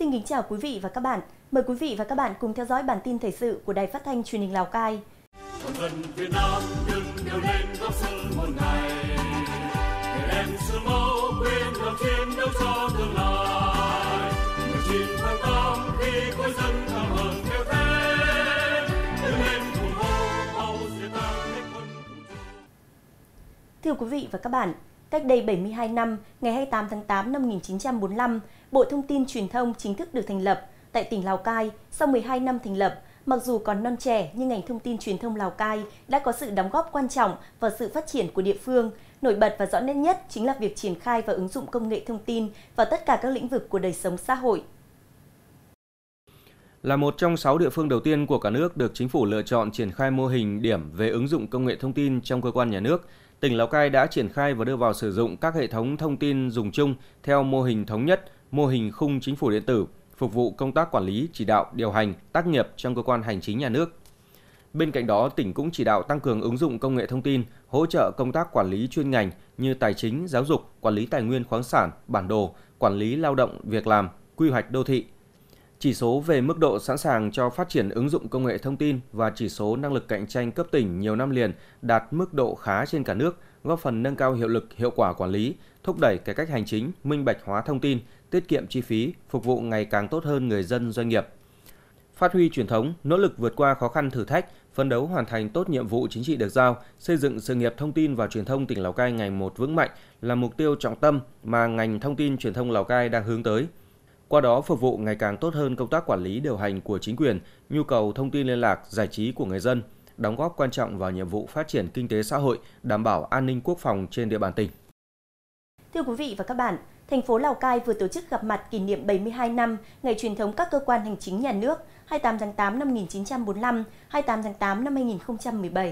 Xin kính chào quý vị và các bạn. Mời quý vị và các bạn cùng theo dõi bản tin thời sự của Đài Phát thanh Truyền hình Lào Cai. Việt Nam đừng đều lên góp sức một ngày, để em xưa mẫu quên lòng chiến đấu cho tương lai. 19 tháng 8 khi cõi dân cảm ơn kêu thế, đứng lên cùng hô mau diệt ta hết quân thù chung. Thưa quý vị và các bạn, cách đây 72 năm, ngày 28 tháng 8 năm 1945, Bộ Thông tin Truyền thông chính thức được thành lập. Tại tỉnh Lào Cai, sau 12 năm thành lập, mặc dù còn non trẻ nhưng ngành thông tin truyền thông Lào Cai đã có sự đóng góp quan trọng vào sự phát triển của địa phương. Nổi bật và rõ nét nhất chính là việc triển khai và ứng dụng công nghệ thông tin vào tất cả các lĩnh vực của đời sống xã hội. Là một trong 6 địa phương đầu tiên của cả nước được chính phủ lựa chọn triển khai mô hình điểm về ứng dụng công nghệ thông tin trong cơ quan nhà nước, tỉnh Lào Cai đã triển khai và đưa vào sử dụng các hệ thống thông tin dùng chung theo mô hình thống nhất, mô hình khung chính phủ điện tử, phục vụ công tác quản lý, chỉ đạo, điều hành, tác nghiệp trong cơ quan hành chính nhà nước. Bên cạnh đó, tỉnh cũng chỉ đạo tăng cường ứng dụng công nghệ thông tin, hỗ trợ công tác quản lý chuyên ngành như tài chính, giáo dục, quản lý tài nguyên khoáng sản, bản đồ, quản lý lao động, việc làm, quy hoạch đô thị. Chỉ số về mức độ sẵn sàng cho phát triển ứng dụng công nghệ thông tin và chỉ số năng lực cạnh tranh cấp tỉnh nhiều năm liền đạt mức độ khá trên cả nước, góp phần nâng cao hiệu lực, hiệu quả quản lý, thúc đẩy cải cách hành chính, minh bạch hóa thông tin, tiết kiệm chi phí, phục vụ ngày càng tốt hơn người dân doanh nghiệp. Phát huy truyền thống, nỗ lực vượt qua khó khăn thử thách, phấn đấu hoàn thành tốt nhiệm vụ chính trị được giao, xây dựng sự nghiệp thông tin và truyền thông tỉnh Lào Cai ngày một vững mạnh là mục tiêu trọng tâm mà ngành thông tin truyền thông Lào Cai đang hướng tới. Qua đó phục vụ ngày càng tốt hơn công tác quản lý điều hành của chính quyền, nhu cầu thông tin liên lạc, giải trí của người dân, đóng góp quan trọng vào nhiệm vụ phát triển kinh tế xã hội, đảm bảo an ninh quốc phòng trên địa bàn tỉnh. Thưa quý vị và các bạn, thành phố Lào Cai vừa tổ chức gặp mặt kỷ niệm 72 năm ngày truyền thống các cơ quan hành chính nhà nước 28 tháng 8 năm 1945, 28 tháng 8 năm 2017.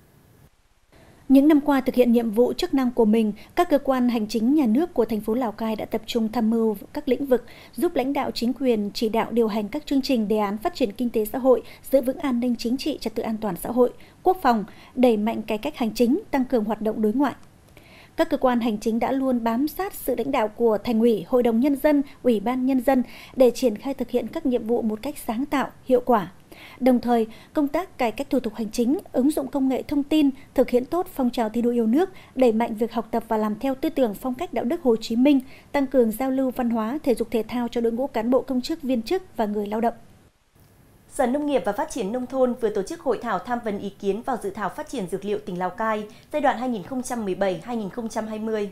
Những năm qua thực hiện nhiệm vụ chức năng của mình, các cơ quan hành chính nhà nước của thành phố Lào Cai đã tập trung tham mưu các lĩnh vực, giúp lãnh đạo chính quyền chỉ đạo điều hành các chương trình đề án phát triển kinh tế xã hội, giữ vững an ninh chính trị, trật tự an toàn xã hội, quốc phòng, đẩy mạnh cải cách hành chính, tăng cường hoạt động đối ngoại. Các cơ quan hành chính đã luôn bám sát sự lãnh đạo của Thành ủy, Hội đồng Nhân dân, Ủy ban Nhân dân để triển khai thực hiện các nhiệm vụ một cách sáng tạo, hiệu quả. Đồng thời, công tác cải cách thủ tục hành chính, ứng dụng công nghệ thông tin, thực hiện tốt phong trào thi đua yêu nước, đẩy mạnh việc học tập và làm theo tư tưởng phong cách đạo đức Hồ Chí Minh, tăng cường giao lưu văn hóa, thể dục thể thao cho đội ngũ cán bộ công chức, viên chức và người lao động. Sở Nông nghiệp và Phát triển Nông thôn vừa tổ chức hội thảo tham vấn ý kiến vào dự thảo phát triển dược liệu tỉnh Lào Cai giai đoạn 2017-2020.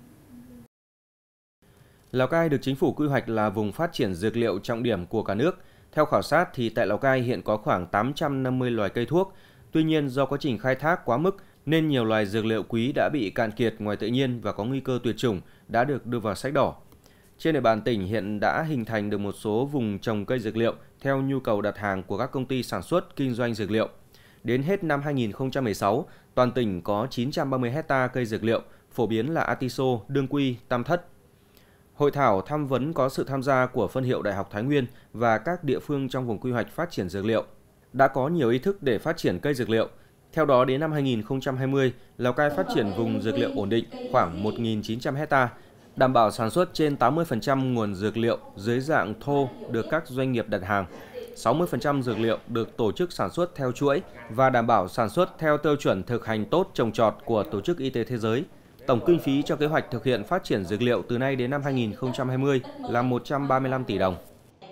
Lào Cai được chính phủ quy hoạch là vùng phát triển dược liệu trọng điểm của cả nước. Theo khảo sát thì tại Lào Cai hiện có khoảng 850 loài cây thuốc. Tuy nhiên do quá trình khai thác quá mức nên nhiều loài dược liệu quý đã bị cạn kiệt ngoài tự nhiên và có nguy cơ tuyệt chủng đã được đưa vào sách đỏ. Trên địa bàn tỉnh hiện đã hình thành được một số vùng trồng cây dược liệu theo nhu cầu đặt hàng của các công ty sản xuất, kinh doanh dược liệu. Đến hết năm 2016, toàn tỉnh có 930 hecta cây dược liệu, phổ biến là Atiso, Đương Quy, Tam Thất. Hội thảo tham vấn có sự tham gia của phân hiệu Đại học Thái Nguyên và các địa phương trong vùng quy hoạch phát triển dược liệu. Đã có nhiều ý thức để phát triển cây dược liệu. Theo đó, đến năm 2020, Lào Cai phát triển vùng dược liệu ổn định khoảng 1.900 hecta, đảm bảo sản xuất trên 80% nguồn dược liệu dưới dạng thô được các doanh nghiệp đặt hàng. 60% dược liệu được tổ chức sản xuất theo chuỗi và đảm bảo sản xuất theo tiêu chuẩn thực hành tốt trồng trọt của Tổ chức Y tế Thế giới. Tổng kinh phí cho kế hoạch thực hiện phát triển dược liệu từ nay đến năm 2020 là 135 tỷ đồng.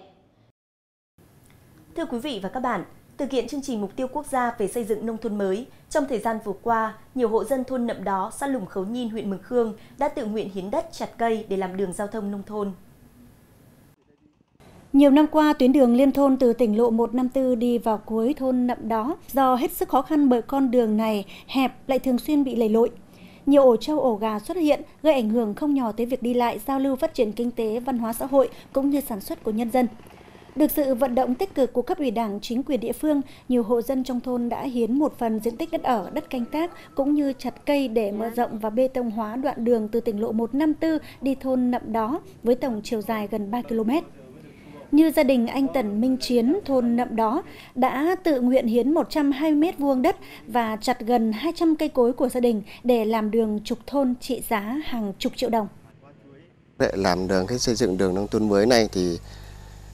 Thưa quý vị và các bạn, thực hiện chương trình mục tiêu quốc gia về xây dựng nông thôn mới, trong thời gian vừa qua, nhiều hộ dân thôn Nậm Đó, xã Lùng Khấu Nhin, huyện Mường Khương đã tự nguyện hiến đất chặt cây để làm đường giao thông nông thôn. Nhiều năm qua, tuyến đường liên thôn từ tỉnh lộ 154 đi vào cuối thôn Nậm Đó do hết sức khó khăn bởi con đường này hẹp lại thường xuyên bị lầy lội. Nhiều ổ trâu ổ gà xuất hiện gây ảnh hưởng không nhỏ tới việc đi lại, giao lưu phát triển kinh tế, văn hóa xã hội cũng như sản xuất của nhân dân. Được sự vận động tích cực của cấp ủy Đảng, chính quyền địa phương, nhiều hộ dân trong thôn đã hiến một phần diện tích đất ở, đất canh tác cũng như chặt cây để mở rộng và bê tông hóa đoạn đường từ tỉnh lộ 154 đi thôn Nậm Đó với tổng chiều dài gần 3 km. Như gia đình anh Tần Minh Chiến, thôn Nậm Đó đã tự nguyện hiến 120 m² đất và chặt gần 200 cây cối của gia đình để làm đường trục thôn trị giá hàng chục triệu đồng. Để làm đường xây dựng đường nông thôn mới này thì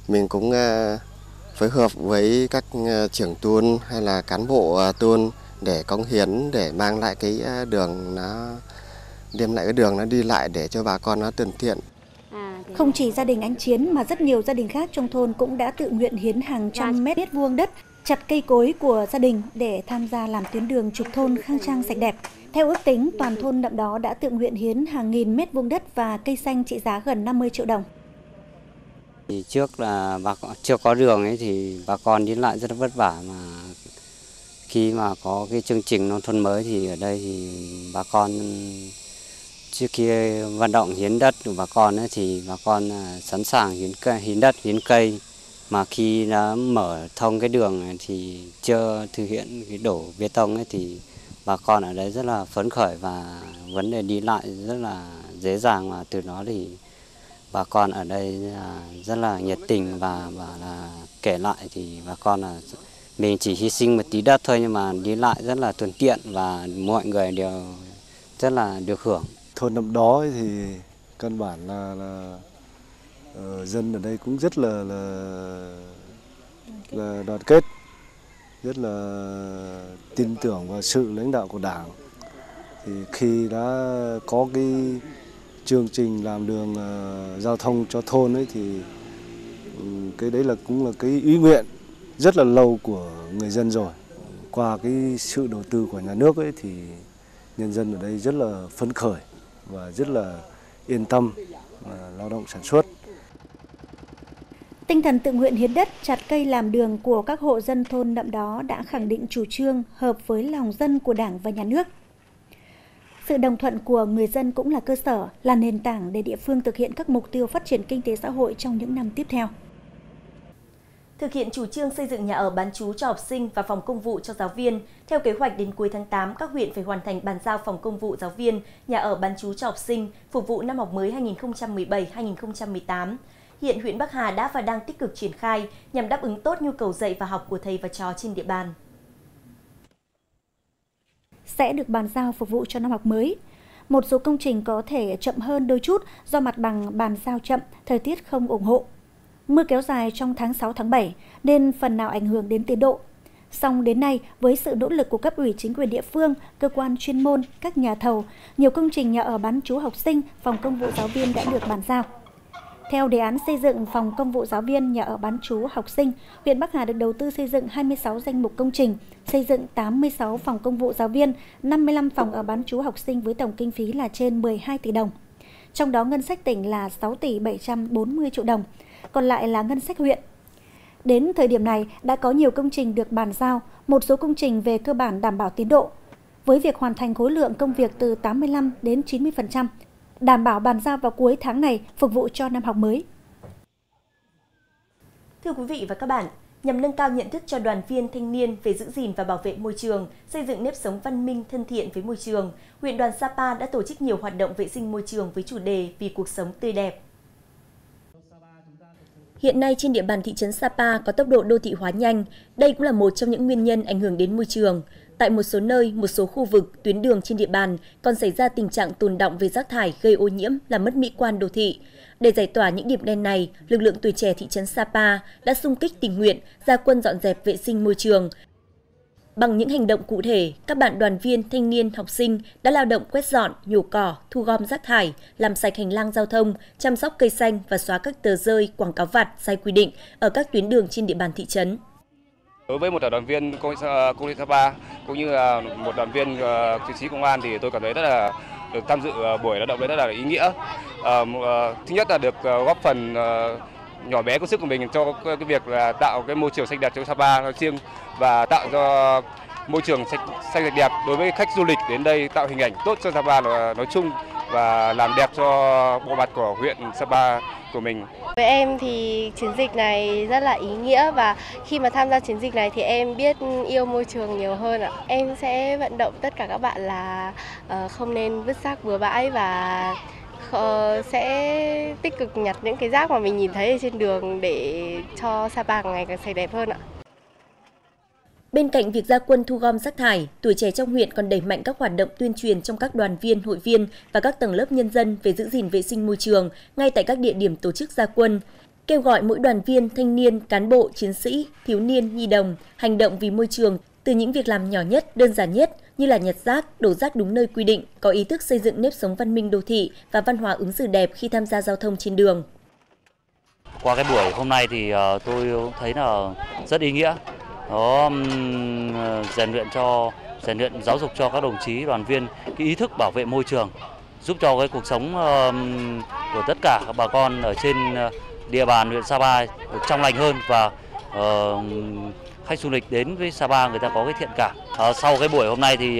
Mình cũng phối hợp với các trưởng thôn hay là cán bộ thôn để cống hiến để mang lại cái đường nó đem lại cái đường nó đi lại để cho bà con nó thuận tiện. Không chỉ gia đình anh Chiến mà rất nhiều gia đình khác trong thôn cũng đã tự nguyện hiến hàng trăm mét vuông đất, chặt cây cối của gia đình để tham gia làm tuyến đường trục thôn khang trang sạch đẹp. Theo ước tính, toàn thôn Nậm Đó đã tự nguyện hiến hàng nghìn mét vuông đất và cây xanh trị giá gần 50 triệu đồng. Thì trước là chưa có đường ấy thì bà con đi lại rất là vất vả, mà khi mà có cái chương trình nông thôn mới thì ở đây thì bà con trước khi vận động hiến đất của bà con ấy, thì bà con sẵn sàng hiến đất, hiến cây. Mà khi đã mở thông cái đường này thì chưa thực hiện cái đổ bê tông ấy thì bà con ở đây rất là phấn khởi và vấn đề đi lại rất là dễ dàng, và từ đó thì bà con ở đây rất là nhiệt tình và là kể lại thì bà con là mình chỉ hy sinh một tí đất thôi nhưng mà đi lại rất là thuận tiện và mọi người đều rất là được hưởng. Thôn Nậm Đó thì căn bản là dân ở đây cũng rất là đoàn kết, rất là tin tưởng vào sự lãnh đạo của Đảng. Thì khi đã có cái chương trình làm đường giao thông cho thôn ấy thì cái đấy cũng là cái ý nguyện rất là lâu của người dân rồi. Qua cái sự đầu tư của nhà nước ấy thì nhân dân ở đây rất là phấn khởi và rất là yên tâm lao động sản xuất. Tinh thần tự nguyện hiến đất, chặt cây làm đường của các hộ dân thôn Nậm Đó đã khẳng định chủ trương hợp với lòng dân của Đảng và Nhà nước. Sự đồng thuận của người dân cũng là cơ sở, là nền tảng để địa phương thực hiện các mục tiêu phát triển kinh tế xã hội trong những năm tiếp theo. Thực hiện chủ trương xây dựng nhà ở bán trú cho học sinh và phòng công vụ cho giáo viên, theo kế hoạch đến cuối tháng 8, các huyện phải hoàn thành bàn giao phòng công vụ giáo viên, nhà ở bán trú cho học sinh phục vụ năm học mới 2017-2018. Hiện huyện Bắc Hà đã và đang tích cực triển khai nhằm đáp ứng tốt nhu cầu dạy và học của thầy và trò trên địa bàn. Sẽ được bàn giao phục vụ cho năm học mới. Một số công trình có thể chậm hơn đôi chút do mặt bằng bàn giao chậm, thời tiết không ủng hộ. Mưa kéo dài trong tháng 6, tháng 7 nên phần nào ảnh hưởng đến tiến độ. Song đến nay, với sự nỗ lực của cấp ủy chính quyền địa phương, cơ quan chuyên môn, các nhà thầu, nhiều công trình nhà ở bán trú học sinh, phòng công vụ giáo viên đã được bàn giao. Theo đề án xây dựng phòng công vụ giáo viên, nhà ở bán trú học sinh, huyện Bắc Hà được đầu tư xây dựng 26 danh mục công trình, xây dựng 86 phòng công vụ giáo viên, 55 phòng ở bán trú học sinh với tổng kinh phí là trên 12 tỷ đồng. Trong đó ngân sách tỉnh là 6 tỷ 740 triệu đồng, còn lại là ngân sách huyện. Đến thời điểm này đã có nhiều công trình được bàn giao, một số công trình về cơ bản đảm bảo tiến độ, với việc hoàn thành khối lượng công việc từ 85 đến 90%, đảm bảo bàn giao vào cuối tháng này phục vụ cho năm học mới. Thưa quý vị và các bạn, nhằm nâng cao nhận thức cho đoàn viên thanh niên về giữ gìn và bảo vệ môi trường, xây dựng nếp sống văn minh thân thiện với môi trường, huyện đoàn Sapa đã tổ chức nhiều hoạt động vệ sinh môi trường với chủ đề Vì cuộc sống tươi đẹp. Hiện nay trên địa bàn thị trấn Sapa có tốc độ đô thị hóa nhanh, đây cũng là một trong những nguyên nhân ảnh hưởng đến môi trường. Tại một số nơi, một số khu vực, tuyến đường trên địa bàn còn xảy ra tình trạng tồn đọng về rác thải gây ô nhiễm, làm mất mỹ quan đô thị. Để giải tỏa những điểm đen này, lực lượng tuổi trẻ thị trấn Sapa đã xung kích tình nguyện, ra quân dọn dẹp vệ sinh môi trường. Bằng những hành động cụ thể, các bạn đoàn viên, thanh niên, học sinh đã lao động quét dọn, nhổ cỏ, thu gom rác thải, làm sạch hành lang giao thông, chăm sóc cây xanh và xóa các tờ rơi, quảng cáo vặt sai quy định ở các tuyến đường trên địa bàn thị trấn. Đối với một đoàn viên công an Sapa cũng như là một đoàn viên chiến sĩ công an thì tôi cảm thấy rất là được tham dự buổi lao động đấy rất là ý nghĩa. Thứ nhất là được góp phần nhỏ bé công sức của mình cho cái việc là tạo cái môi trường xanh đẹp cho Sapa nói riêng và tạo cho môi trường xanh sạch đẹp đối với khách du lịch đến đây, tạo hình ảnh tốt cho Sapa nói chung và làm đẹp cho bộ mặt của huyện Sapa của mình. Với em thì chiến dịch này rất là ý nghĩa và khi mà tham gia chiến dịch này thì em biết yêu môi trường nhiều hơn ạ. Em sẽ vận động tất cả các bạn là không nên vứt rác bừa bãi và sẽ tích cực nhặt những cái rác mà mình nhìn thấy ở trên đường để cho Sapa ngày càng sạch đẹp hơn ạ. Bên cạnh việc ra quân thu gom rác thải, tuổi trẻ trong huyện còn đẩy mạnh các hoạt động tuyên truyền trong các đoàn viên, hội viên và các tầng lớp nhân dân về giữ gìn vệ sinh môi trường ngay tại các địa điểm tổ chức ra quân. kêu gọi mỗi đoàn viên, thanh niên, cán bộ, chiến sĩ, thiếu niên, nhi đồng hành động vì môi trường từ những việc làm nhỏ nhất, đơn giản nhất như là nhặt rác, đổ rác đúng nơi quy định, có ý thức xây dựng nếp sống văn minh đô thị và văn hóa ứng xử đẹp khi tham gia giao thông trên đường. Qua cái buổi hôm nay thì tôi thấy là rất ý nghĩa. Nó rèn luyện giáo dục cho các đồng chí đoàn viên cái ý thức bảo vệ môi trường, giúp cho cái cuộc sống của tất cả các bà con ở trên địa bàn huyện Sapa được trong lành hơn và khách du lịch đến với Sapa người ta có cái thiện cảm. Sau cái buổi hôm nay thì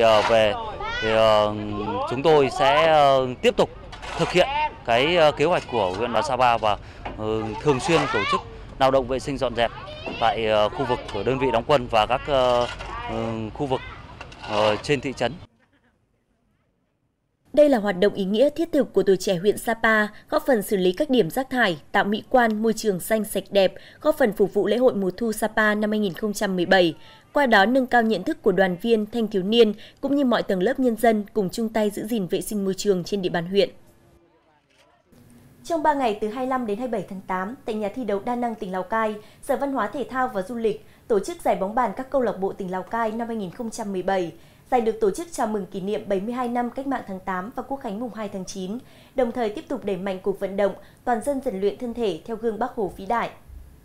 chúng tôi sẽ tiếp tục thực hiện cái kế hoạch của huyện đoàn Sapa và thường xuyên tổ chức lao động vệ sinh dọn dẹp tại khu vực của đơn vị đóng quân và các khu vực trên thị trấn. Đây là hoạt động ý nghĩa thiết thực của tuổi trẻ huyện Sapa, góp phần xử lý các điểm rác thải, tạo mỹ quan môi trường xanh sạch đẹp, góp phần phục vụ lễ hội mùa thu Sapa năm 2017. Qua đó nâng cao nhận thức của đoàn viên, thanh thiếu niên cũng như mọi tầng lớp nhân dân cùng chung tay giữ gìn vệ sinh môi trường trên địa bàn huyện. Trong 3 ngày từ 25 đến 27 tháng 8, tại nhà thi đấu đa năng tỉnh Lào Cai, Sở Văn hóa Thể thao và Du lịch tổ chức giải bóng bàn các câu lạc bộ tỉnh Lào Cai năm 2017. Giải được tổ chức chào mừng kỷ niệm 72 năm Cách mạng tháng 8 và Quốc khánh mùng 2 tháng 9, đồng thời tiếp tục đẩy mạnh cuộc vận động toàn dân rèn luyện thân thể theo gương Bác Hồ vĩ đại.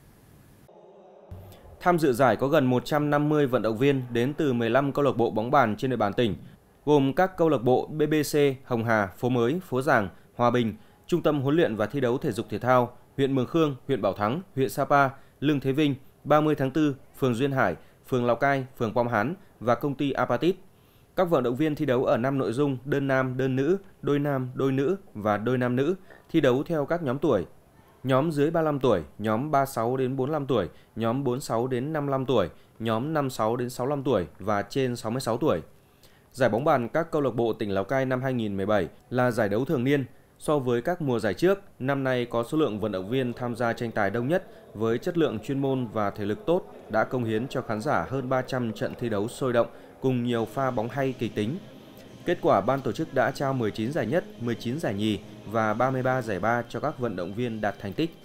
Tham dự giải có gần 150 vận động viên đến từ 15 câu lạc bộ bóng bàn trên địa bàn tỉnh, gồm các câu lạc bộ BBC, Hồng Hà, Phố Mới, Phố Giàng, Hòa Bình, Trung tâm huấn luyện và thi đấu thể dục thể thao, huyện Mường Khương, huyện Bảo Thắng, huyện Sapa, Lương Thế Vinh, 30 tháng 4, phường Duyên Hải, phường Lào Cai, phường Pom Hán và công ty Apatit. Các vận động viên thi đấu ở 5 nội dung đơn nam, đơn nữ, đôi nam, đôi nữ và đôi nam nữ, thi đấu theo các nhóm tuổi. Nhóm dưới 35 tuổi, nhóm 36 đến 45 tuổi, nhóm 46 đến 55 tuổi, nhóm 56 đến 65 tuổi và trên 66 tuổi. Giải bóng bàn các câu lạc bộ tỉnh Lào Cai năm 2017 là giải đấu thường niên. So với các mùa giải trước, năm nay có số lượng vận động viên tham gia tranh tài đông nhất với chất lượng chuyên môn và thể lực tốt, đã cống hiến cho khán giả hơn 300 trận thi đấu sôi động cùng nhiều pha bóng hay kịch tính. Kết quả ban tổ chức đã trao 19 giải nhất, 19 giải nhì và 33 giải ba cho các vận động viên đạt thành tích.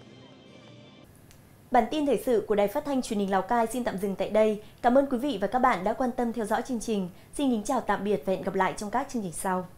Bản tin thời sự của Đài Phát thanh Truyền hình Lào Cai xin tạm dừng tại đây. Cảm ơn quý vị và các bạn đã quan tâm theo dõi chương trình. Xin kính chào tạm biệt và hẹn gặp lại trong các chương trình sau.